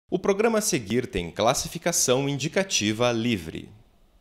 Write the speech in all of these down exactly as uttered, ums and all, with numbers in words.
O programa a seguir tem classificação indicativa livre.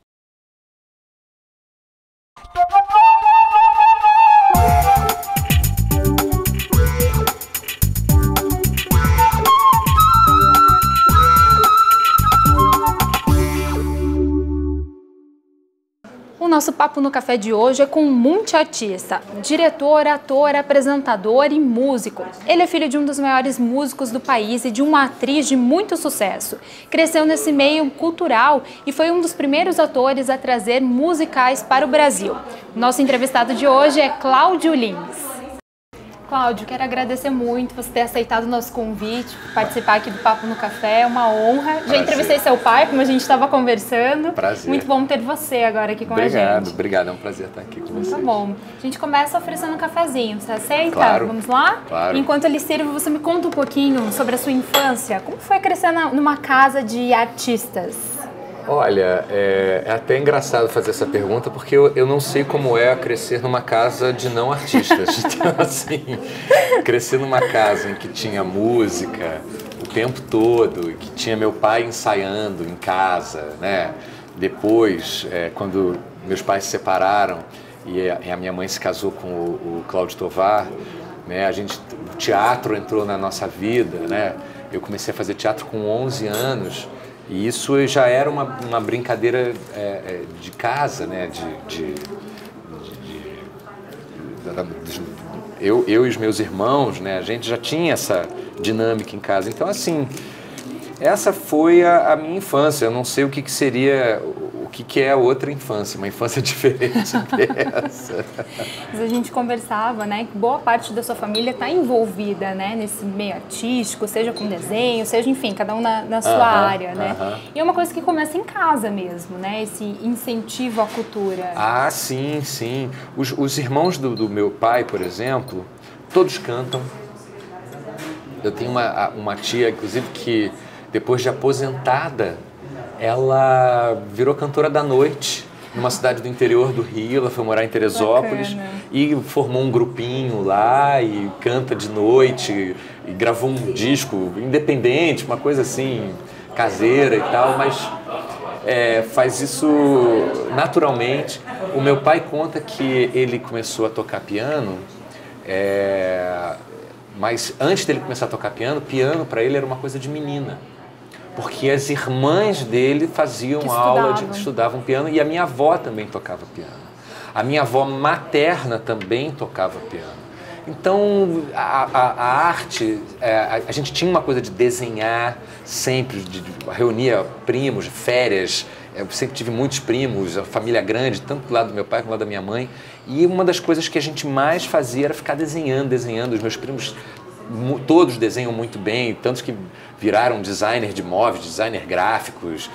O nosso papo no café de hoje é com um multiartista, diretor, ator, apresentador e músico. Ele é filho de um dos maiores músicos do país e de uma atriz de muito sucesso. Cresceu nesse meio cultural e foi um dos primeiros atores a trazer musicais para o Brasil. Nosso entrevistado de hoje é Cláudio Lins. Cláudio, quero agradecer muito você ter aceitado o nosso convite, participar aqui do Papo no Café, é uma honra. Prazer. Já entrevistei seu pai, como a gente estava conversando. Prazer. Muito bom ter você agora aqui com obrigado, a gente. Obrigado, obrigado. É um prazer estar aqui com você. Tá bom. A gente começa oferecendo um cafezinho, você aceita? Claro. Vamos lá? Claro. Enquanto ele serve, você me conta um pouquinho sobre a sua infância. Como foi crescer na, numa casa de artistas? Olha, é, é até engraçado fazer essa pergunta, porque eu, eu não sei como é crescer numa casa de não artistas. Então, assim, crescer numa casa em que tinha música o tempo todo, que tinha meu pai ensaiando em casa, né? Depois, é, quando meus pais se separaram e a, e a minha mãe se casou com o, o Cláudio Tovar, né? A gente, o teatro entrou na nossa vida, né? Eu comecei a fazer teatro com onze anos. E isso já era uma, uma brincadeira é, é, de casa, né? De, de, de, de, de, eu, eu e os meus irmãos, né? A gente já tinha essa dinâmica em casa. Então, assim, essa foi a, a minha infância. Eu não sei o que, que seria, o que, que é a outra infância, uma infância diferente dessa. Mas a gente conversava, né, que boa parte da sua família está envolvida, né, nesse meio artístico, seja com desenho, seja, enfim, cada um na, na sua uh-huh, área, né? Uh-huh. E é uma coisa que começa em casa mesmo, né, esse incentivo à cultura. Ah, sim, sim. Os, os irmãos do, do meu pai, por exemplo, todos cantam. Eu tenho uma, uma tia, inclusive, que depois de aposentada, ela virou cantora da noite numa cidade do interior do Rio. Ela foi morar em Teresópolis. Bacana. E formou um grupinho lá e canta de noite e gravou um disco independente, uma coisa assim, caseira e tal, mas é, faz isso naturalmente. O meu pai conta que ele começou a tocar piano, é, mas antes dele começar a tocar piano, piano para ele era uma coisa de menina. Porque as irmãs dele faziam aula, de, estudavam piano, e a minha avó também tocava piano. A minha avó materna também tocava piano. Então, a, a, a arte, a, a gente tinha uma coisa de desenhar sempre, de, de, reunia primos, férias. Eu sempre tive muitos primos, a família grande, tanto do lado do meu pai como do lado da minha mãe. E uma das coisas que a gente mais fazia era ficar desenhando, desenhando. Os meus primos todos desenham muito bem, tantos que viraram designer de móveis, designer gráficos,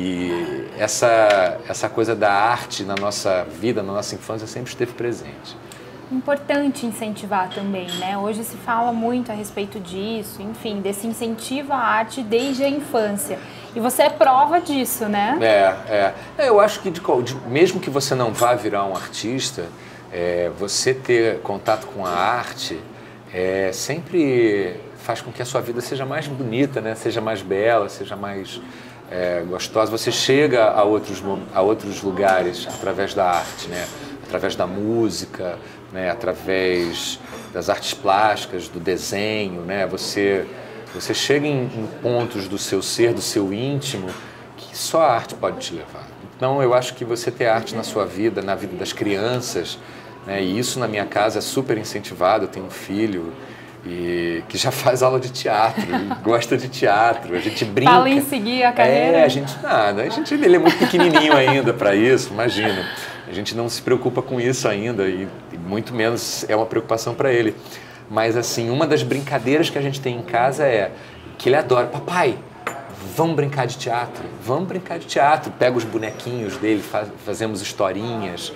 e essa, essa coisa da arte na nossa vida, na nossa infância, sempre esteve presente. Importante incentivar também, né? Hoje se fala muito a respeito disso, enfim, desse incentivo à arte desde a infância. E você é prova disso, né? É, é. Eu acho que de, de, mesmo que você não vá virar um artista, é, você ter contato com a arte É, sempre faz com que a sua vida seja mais bonita, né? Seja mais bela, seja mais é, gostosa. Você chega a outros, a outros lugares através da arte, né? Através da música, né? Através das artes plásticas, do desenho, né? Você, você chega em, em pontos do seu ser, do seu íntimo, que só a arte pode te levar. Então, eu acho que você ter arte na sua vida, na vida das crianças, né, e isso na minha casa é super incentivado. Eu tenho um filho e, que já faz aula de teatro, gosta de teatro, a gente brinca. Fala em seguir a carreira? É, a gente nada, a gente, ele é muito pequenininho ainda para isso, imagina. A gente não se preocupa com isso ainda e, e muito menos é uma preocupação para ele. Mas assim, uma das brincadeiras que a gente tem em casa é que ele adora. Papai, vamos brincar de teatro? Vamos brincar de teatro. Pega os bonequinhos dele, faz, fazemos historinhas.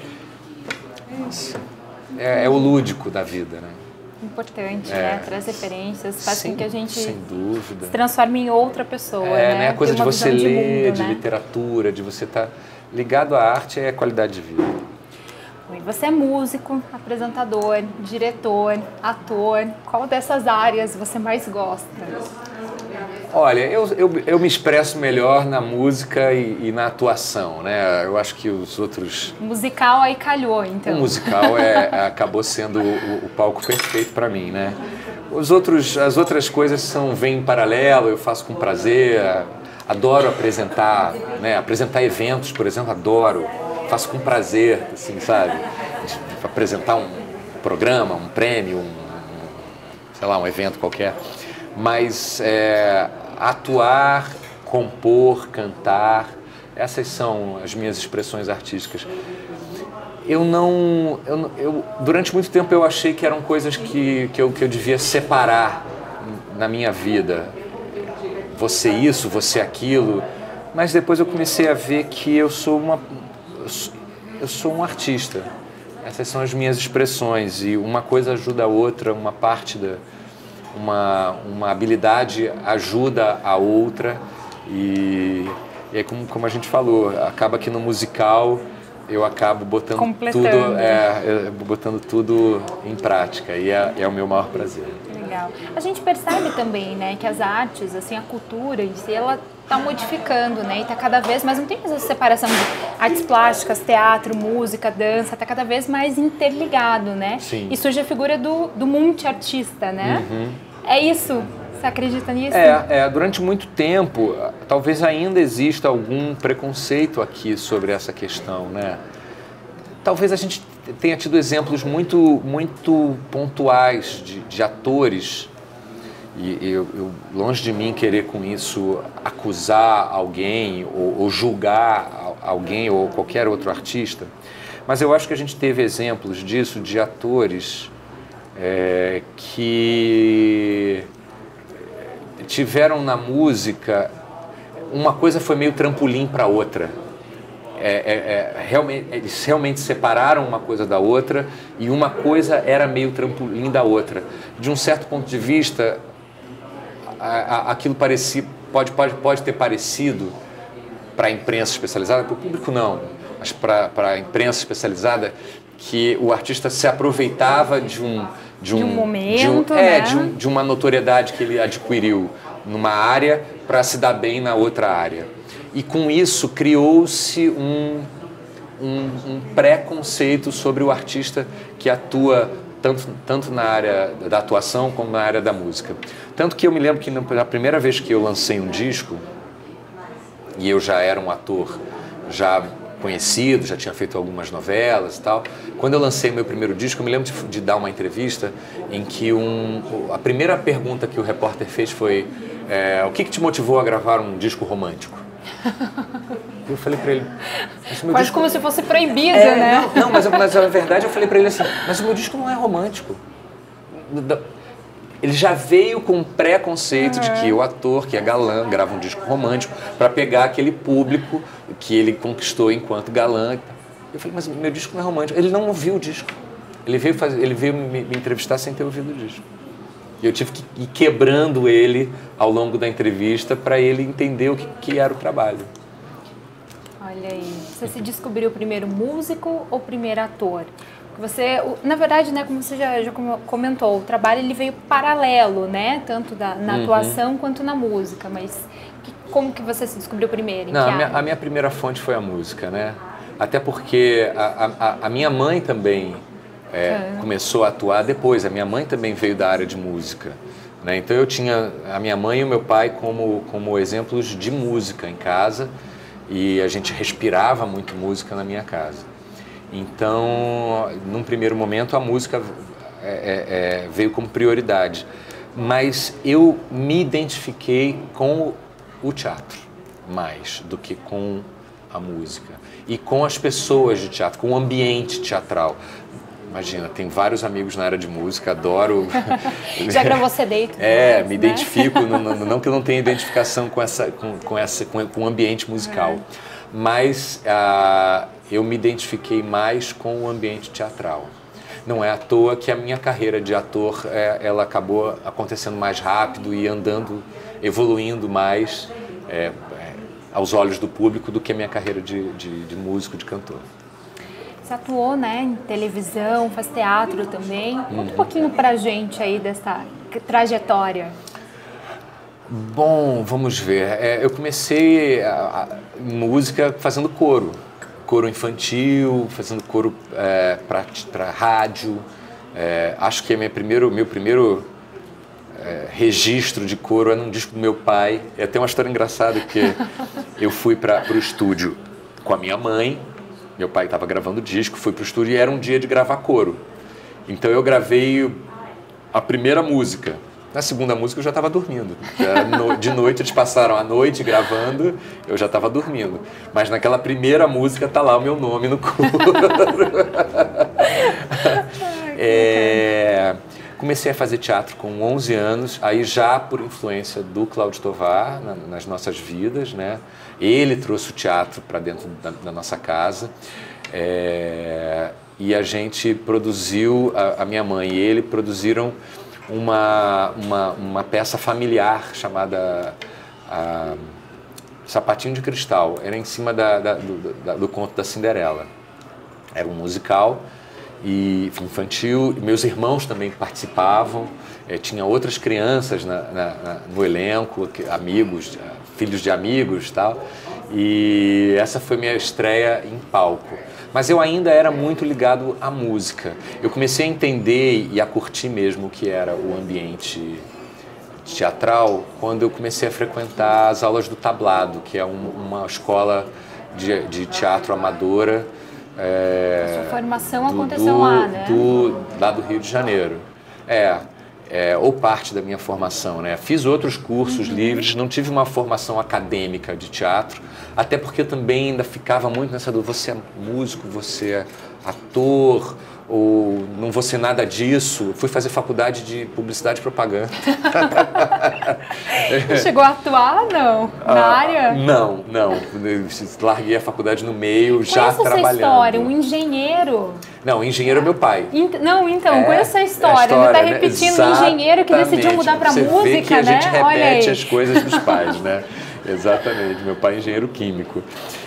Isso. É, é o lúdico da vida, né? Importante, é. né? Traz referências, faz sem, com que a gente sem dúvida. se transforme em outra pessoa, é, né? né? A coisa de você de ler, mundo, de né? literatura, de você estar ligado à arte é a qualidade de vida. Você é músico, apresentador, diretor, ator. Qual dessas áreas você mais gosta? Olha, eu, eu, eu me expresso melhor na música e, e na atuação, né? Eu acho que os outros... Musical aí calhou, então. O musical é, acabou sendo o, o palco perfeito para mim, né? Os outros, as outras coisas são, vêm em paralelo, eu faço com prazer, adoro apresentar, né? Apresentar eventos, por exemplo, adoro, faço com prazer, assim, sabe? Apresentar um programa, um prêmio, um, sei lá, um evento qualquer. Mas é, atuar, compor, cantar, essas são as minhas expressões artísticas. Eu não, eu, eu, durante muito tempo eu achei que eram coisas que, que, eu, que eu devia separar na minha vida. Você isso, você aquilo. Mas depois eu comecei a ver que eu sou uma, eu sou um artista. Essas são as minhas expressões e uma coisa ajuda a outra, uma parte da... Uma, uma habilidade ajuda a outra e, e é como, como a gente falou, acaba que no musical eu acabo botando tudo, é, botando tudo em prática e é, é o meu maior prazer. Legal. A gente percebe também, né, que as artes, assim, a cultura em si, ela está modificando, né, e está cada vez mais, não tem mais essa separação de artes plásticas, teatro, música, dança, está cada vez mais interligado, né? Sim. E surge a figura do, do multiartista, né? Uhum. É isso? Você acredita nisso? É, é, durante muito tempo, talvez ainda exista algum preconceito aqui sobre essa questão, né? Talvez a gente tenha tido exemplos muito, muito pontuais de, de atores, e eu, eu, longe de mim querer com isso acusar alguém ou, ou julgar alguém ou qualquer outro artista, mas eu acho que a gente teve exemplos disso, de atores É, que tiveram na música, uma coisa foi meio trampolim para outra. É, é, é, realmente, eles realmente separaram uma coisa da outra e uma coisa era meio trampolim da outra. De um certo ponto de vista, a, a, aquilo parecia, pode, pode, pode ter parecido para a imprensa especializada, para o público não, mas para a imprensa especializada, que o artista se aproveitava de um de um, de um momento, de um, né? é, de, um, de uma notoriedade que ele adquiriu numa área para se dar bem na outra área. E com isso criou-se um, um, um preconceito sobre o artista que atua tanto, tanto na área da atuação como na área da música. Tanto que eu me lembro que na primeira vez que eu lancei um disco, e eu já era um ator já conhecido, já tinha feito algumas novelas e tal. Quando eu lancei meu primeiro disco, eu me lembro de, de dar uma entrevista em que um, a primeira pergunta que o repórter fez foi é, o que, que te motivou a gravar um disco romântico? Eu falei pra ele... Quase disco... como se fosse proibido, é, né? Não, não mas, mas na verdade eu falei pra ele assim, mas o meu disco não é romântico. Ele já veio com um preconceito uhum. de que o ator, que é galã, grava um disco romântico para pegar aquele público que ele conquistou enquanto galã. Eu falei, mas meu disco não é romântico. Ele não ouviu o disco. Ele veio, fazer, ele veio me, me entrevistar sem ter ouvido o disco. E eu tive que ir quebrando ele ao longo da entrevista para ele entender o que, que era o trabalho. Olha aí, você se descobriu primeiro músico ou primeiro ator? Você, na verdade, né, como você já, já comentou, o trabalho ele veio paralelo, né, tanto da, na uhum. atuação quanto na música, mas que, como que você se descobriu primeiro? Em Não, que a, minha, área? a minha primeira fonte foi a música, né, até porque a, a, a minha mãe também é, uhum. começou a atuar depois, a minha mãe também veio da área de música, né, então eu tinha a minha mãe e o meu pai como, como exemplos de música em casa e a gente respirava muito música na minha casa. Então, num primeiro momento, a música é, é, veio como prioridade. Mas eu me identifiquei com o teatro mais do que com a música. E com as pessoas de teatro, com o ambiente teatral. Imagina, tem vários amigos na área de música, adoro... Já gravou C D? É, mais, me né? identifico, não, não, não que eu não tenha identificação com, essa, com, com, essa, com, com o ambiente musical. Uhum. Mas uh, eu me identifiquei mais com o ambiente teatral. Não é à toa que a minha carreira de ator, é, ela acabou acontecendo mais rápido e andando, evoluindo mais é, é, aos olhos do público do que a minha carreira de, de, de músico, de cantor. Você atuou, né, em televisão, faz teatro também. Conta Uhum. um pouquinho pra gente aí dessa trajetória. Bom, vamos ver. É, eu comecei a, a, música fazendo coro. Coro infantil, fazendo coro é, para rádio. É, acho que é meu primeiro, meu primeiro é, registro de coro é num disco do meu pai. É até uma história engraçada, que eu fui para o estúdio com a minha mãe. Meu pai estava gravando o disco, fui para o estúdio e era um dia de gravar coro. Então eu gravei a primeira música. Na segunda música eu já estava dormindo. De noite eles passaram a noite gravando, eu já estava dormindo. Mas naquela primeira música tá lá o meu nome no coro. é, comecei a fazer teatro com onze anos, aí já por influência do Cláudio Tovar na, nas nossas vidas, né? Ele trouxe o teatro para dentro da, da nossa casa. É, e a gente produziu, a, a minha mãe e ele produziram Uma, uma, uma peça familiar chamada a, Sapatinho de Cristal. Era em cima da, da, do, da, do conto da Cinderela. Era um musical e infantil. Meus irmãos também participavam. É, tinha outras crianças na, na, na, no elenco, amigos, filhos de amigos e tal. E essa foi minha estreia em palco. Mas eu ainda era muito ligado à música. Eu comecei a entender e a curtir mesmo o que era o ambiente teatral quando eu comecei a frequentar as aulas do Tablado, que é um, uma escola de, de teatro amadora. É, a sua formação do, aconteceu do, lá, né? Do, lá do Rio de Janeiro. É, é, ou parte da minha formação, né? Fiz outros cursos uhum. livres, não tive uma formação acadêmica de teatro, até porque eu também ainda ficava muito nessa dúvida, você é músico, você é ator, ou não vou ser nada disso. Fui fazer faculdade de publicidade e propaganda. Chegou a atuar, não? Na ah, área? Não, não. Larguei a faculdade no meio, já Conheço trabalhando. Essa história, um engenheiro. Não, engenheiro é meu pai. Int não, então, é, conheço a história. A história, Ele está né? repetindo Exatamente. Um engenheiro que decidiu mudar para música, vê que né? a gente repete Olha aí. as coisas dos pais, né? Exatamente. Meu pai é engenheiro químico.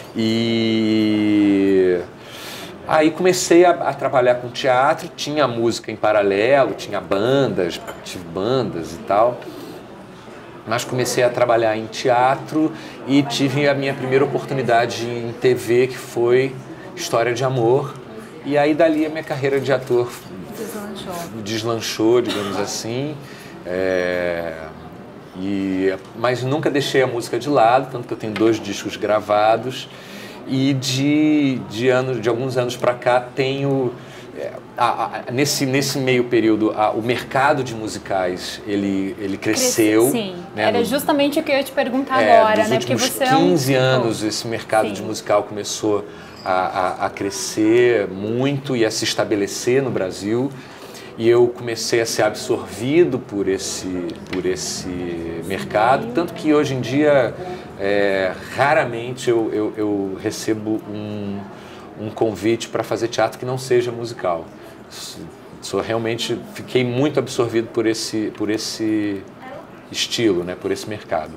E aí comecei a, a trabalhar com teatro, tinha música em paralelo, tinha bandas, tive bandas e tal. Mas comecei a trabalhar em teatro e tive a minha primeira oportunidade em T V, que foi História de Amor. E aí dali a minha carreira de ator deslanchou, deslanchou digamos assim. É, e, mas nunca deixei a música de lado, tanto que eu tenho dois discos gravados. E de, de, anos, de alguns anos para cá tenho, é, a, a, nesse, nesse meio período, a, o mercado de musicais, ele, ele cresceu. Sim, né, era no, justamente o que eu ia te perguntar é, agora, nos né? Porque últimos você é um... quinze anos esse mercado Sim. de musical começou a, a, a crescer muito e a se estabelecer no Brasil. E eu comecei a ser absorvido por esse, por esse mercado, tanto que hoje em dia, é, raramente eu, eu, eu recebo um, um convite para fazer teatro que não seja musical. Sou realmente, fiquei muito absorvido por esse, por esse estilo, né, por esse mercado.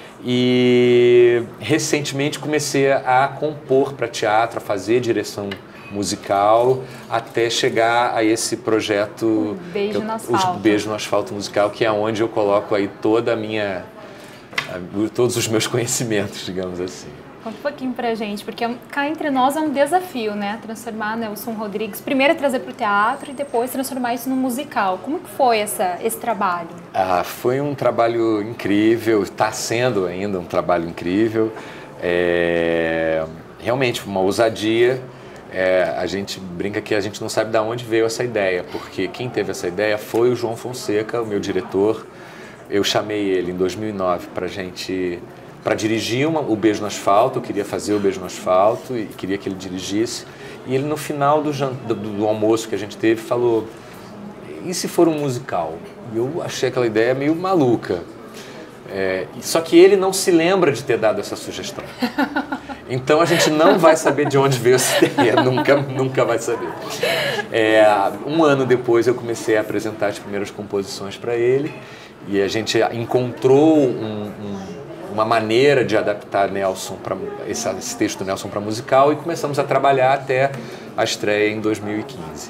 E recentemente comecei a compor para teatro, a fazer direção musical, até chegar a esse projeto um Beijo no Asfalto. O Beijo no Asfalto musical, que é onde eu coloco aí toda a minha, todos os meus conhecimentos, digamos assim. Conta um pouquinho pra gente, porque cá entre nós é um desafio, né? Transformar Nelson Rodrigues, primeiro trazer pro teatro e depois transformar isso num musical. Como que foi essa, esse trabalho? Ah, foi um trabalho incrível, está sendo ainda um trabalho incrível. É, realmente, uma ousadia. É, a gente brinca que a gente não sabe de onde veio essa ideia, porque quem teve essa ideia foi o João Fonseca, o meu diretor. Eu chamei ele em dois mil e nove para gente, para dirigir uma, o Beijo no Asfalto. Eu queria fazer o Beijo no Asfalto e queria que ele dirigisse. E ele, no final do, do, do almoço que a gente teve, falou: e se for um musical? E eu achei aquela ideia meio maluca. É, só que ele não se lembra de ter dado essa sugestão. Então a gente não vai saber de onde veio essa ideia, nunca, nunca vai saber. É, um ano depois eu comecei a apresentar as primeiras composições para ele e a gente encontrou um, um, uma maneira de adaptar Nelson pra, esse, esse texto do Nelson para musical e começamos a trabalhar até a estreia em dois mil e quinze.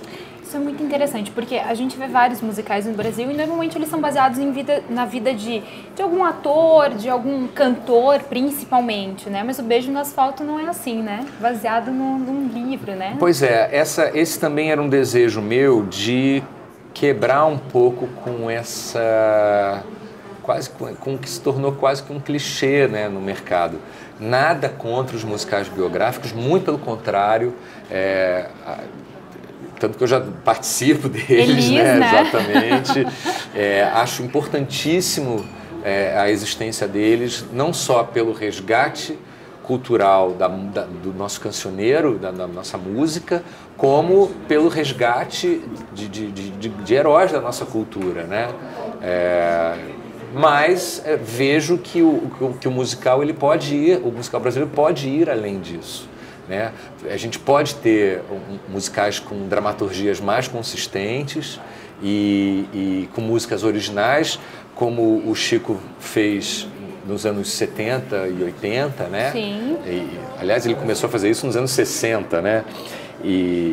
Isso é muito interessante, porque a gente vê vários musicais no Brasil e normalmente eles são baseados em vida, na vida de, de algum ator, de algum cantor, principalmente, né? Mas o Beijo no Asfalto não é assim, né? Baseado no, num livro, né? Pois é, essa, esse também era um desejo meu de quebrar um pouco com essa... quase com, com o que se tornou quase que um clichê, né, no mercado. Nada contra os musicais biográficos, muito pelo contrário, é, tanto que eu já participo deles, Elis, né, né? exatamente. É, acho importantíssimo é, a existência deles, não só pelo resgate cultural da, da, do nosso cancioneiro, da, da nossa música, como pelo resgate de, de, de, de, de heróis da nossa cultura, né? É, mas é, vejo que o, que o musical ele pode ir, o musical brasileiro pode ir além disso, né? A gente pode ter um, musicais com dramaturgias mais consistentes e, e com músicas originais, como o Chico fez nos anos setenta e oitenta, né? Sim. E, aliás, ele começou a fazer isso nos anos sessenta, né? E,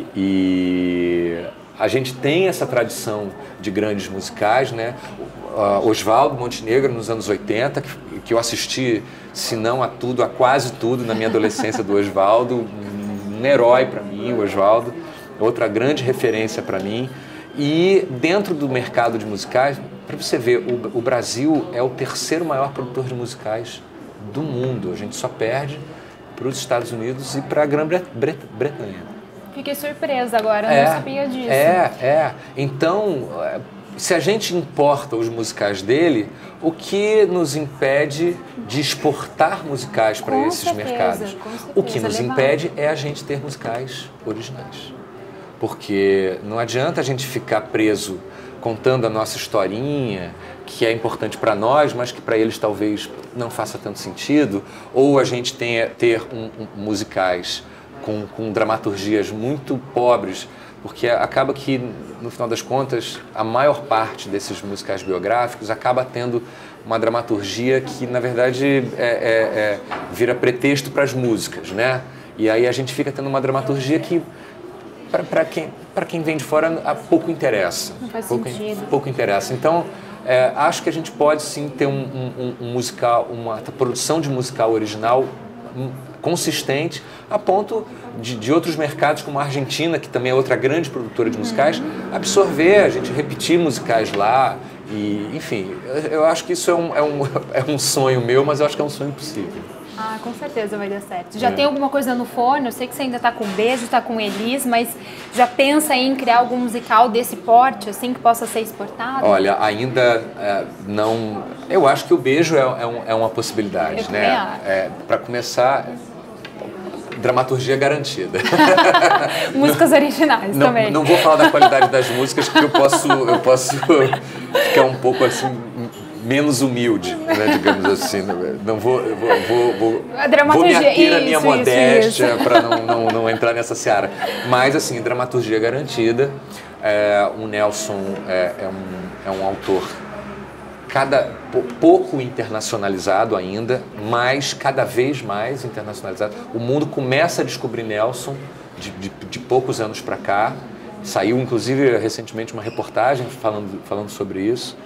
e a gente tem essa tradição de grandes musicais, né? Uh, Oswaldo Montenegro nos anos oitenta, que, que eu assisti, se não a tudo, a quase tudo na minha adolescência do Oswaldo, um, um herói para mim, o Oswaldo, outra grande referência para mim. E dentro do mercado de musicais, para você ver, o, o Brasil é o terceiro maior produtor de musicais do mundo. A gente só perde para os Estados Unidos e para a Grã-Bretanha. Fiquei surpresa agora, é, não sabia disso. É, é. Então, se a gente importa os musicais dele, o que nos impede de exportar musicais para esses certeza, mercados? Com certeza, O que nos legal. impede é a gente ter musicais originais. Porque não adianta a gente ficar preso contando a nossa historinha, que é importante para nós, mas que para eles talvez não faça tanto sentido, ou a gente tenha, ter um, um, musicais com, com dramaturgias muito pobres, porque acaba que, no final das contas, a maior parte desses musicais biográficos acaba tendo uma dramaturgia que, na verdade, é, é, é, vira pretexto para as músicas, né? E aí a gente fica tendo uma dramaturgia que, para quem, para quem vem de fora, pouco interessa. Não faz pouco, sentido. Pouco interessa. Então, é, acho que a gente pode, sim, ter um, um, um musical, uma produção de musical original consistente, a ponto de, de outros mercados, como a Argentina, que também é outra grande produtora de musicais, absorver, a gente repetir musicais lá. E, enfim, eu acho que isso é um, é, um, é um sonho meu, mas eu acho que é um sonho possível. Ah, com certeza vai dar certo. Já É. tem alguma coisa no forno? Eu sei que você ainda está com Beijo, está com Elis, mas já pensa em criar algum musical desse porte, assim, que possa ser exportado? Olha, ainda é, não... Eu acho que o Beijo é, é, um, é uma possibilidade, Eu né? É, para começar, dramaturgia garantida. Músicas originais não, também. Não vou falar da qualidade das músicas, porque eu posso, eu posso ficar um pouco assim... menos humilde, né, digamos assim. Não vou, eu vou, vou, vou, a dramaturgia, vou me ater a minha isso, modéstia para não, não, não entrar nessa seara. Mas, assim, dramaturgia garantida. É, o Nelson é, é, um, é um autor cada, pouco internacionalizado ainda, mas cada vez mais internacionalizado. O mundo começa a descobrir Nelson de, de, de poucos anos para cá. Saiu, inclusive, recentemente uma reportagem falando, falando sobre isso.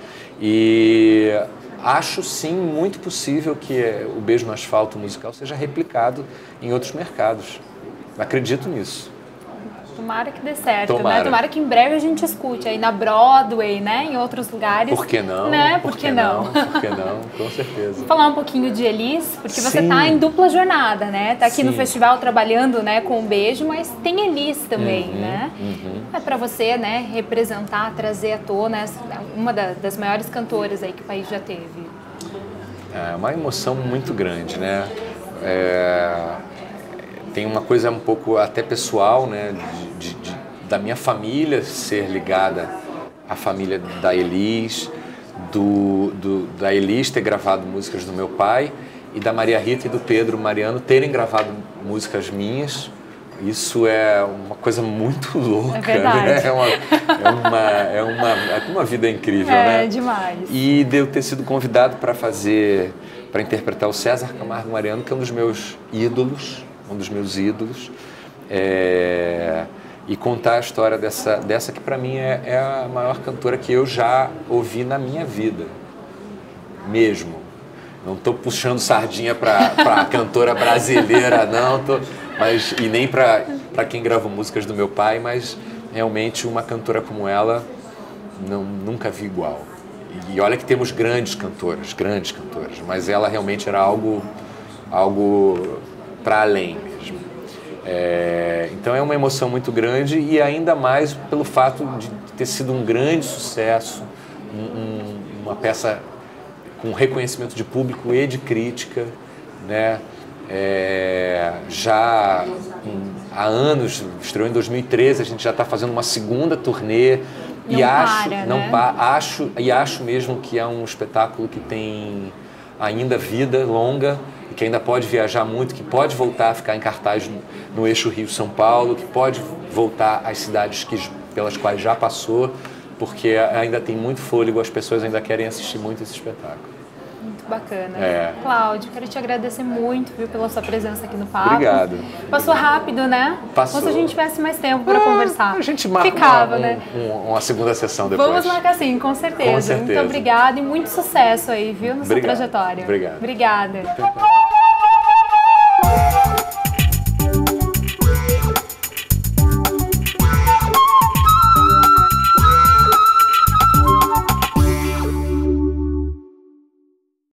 E acho, sim, muito possível que o Beijo no Asfalto musical seja replicado em outros mercados. Acredito nisso. Tomara que dê certo, Tomara. né? Tomara que em breve a gente escute aí na Broadway, né? Em outros lugares. Por que não? Né? Por, Por que que não? não? Por que não? Com certeza. Vou falar um pouquinho de Elis, porque você Sim. tá em dupla jornada, né? Tá aqui Sim. no festival trabalhando, né, com o Beijo, mas tem Elis também, Uhum, né? uhum. É para você, né, representar, trazer à tona uma das maiores cantoras aí que o país já teve. É uma emoção muito grande, né? É, tem uma coisa um pouco até pessoal, né? De, de, de, da minha família ser ligada à família da Elis, do, do, da Elis ter gravado músicas do meu pai e da Maria Rita e do Pedro Mariano terem gravado músicas minhas. Isso é uma coisa muito louca, é verdade. Né? É uma, é uma, é uma, é uma vida incrível, é, né? É demais. E de eu ter sido convidado para fazer, para interpretar o César Camargo Mariano, que é um dos meus ídolos, um dos meus ídolos. É, e contar a história dessa, dessa que para mim é, é a maior cantora que eu já ouvi na minha vida, mesmo. Não estou puxando sardinha para a cantora brasileira, não, tô, mas, e nem para quem gravou músicas do meu pai, mas realmente uma cantora como ela, não, nunca vi igual. E olha que temos grandes cantoras, grandes cantoras, mas ela realmente era algo, algo para além mesmo. É, então é uma emoção muito grande e ainda mais pelo fato de ter sido um grande sucesso, um, um, uma peça com reconhecimento de público e de crítica, né? É, já um, há anos, estreou em dois mil e treze, a gente já está fazendo uma segunda turnê. Não e acho, para, não né? pa, acho, e acho mesmo que é um espetáculo que tem ainda vida longa, e que ainda pode viajar muito, que pode voltar a ficar em cartaz no, no eixo Rio-São Paulo, que pode voltar às cidades que, pelas quais já passou, porque ainda tem muito fôlego, as pessoas ainda querem assistir muito esse espetáculo. Muito bacana. É. Cláudio, quero te agradecer muito, viu, pela sua presença aqui no Papo. Obrigado. Passou rápido, né? Passou. Como se a gente tivesse mais tempo para ah, conversar. A gente marca Ficava, uma, um, né? um, uma segunda sessão depois. Vamos marcar sim, com certeza. Com certeza. Muito obrigada e muito sucesso aí, viu, na sua Obrigado. trajetória. Obrigado. Obrigada.